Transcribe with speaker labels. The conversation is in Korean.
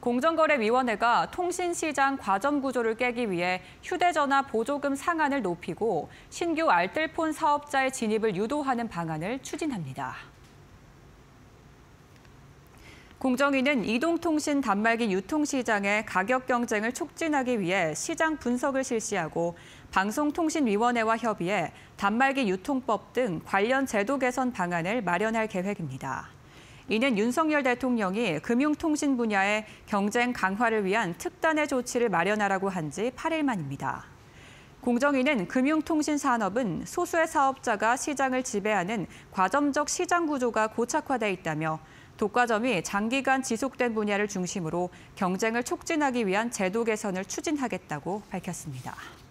Speaker 1: 공정거래위원회가 통신시장 과점 구조를 깨기 위해 휴대전화 보조금 상한을 높이고 신규 알뜰폰 사업자의 진입을 유도하는 방안을 추진합니다. 공정위는 이동통신 단말기 유통시장의 가격 경쟁을 촉진하기 위해 시장 분석을 실시하고 방송통신위원회와 협의해 단말기 유통법 등 관련 제도 개선 방안을 마련할 계획입니다. 이는 윤석열 대통령이 금융통신 분야의 경쟁 강화를 위한 특단의 조치를 마련하라고 한 지 8일 만입니다. 공정위는 금융통신 산업은 소수의 사업자가 시장을 지배하는 과점적 시장 구조가 고착화돼 있다며 독과점이 장기간 지속된 분야를 중심으로 경쟁을 촉진하기 위한 제도 개선을 추진하겠다고 밝혔습니다.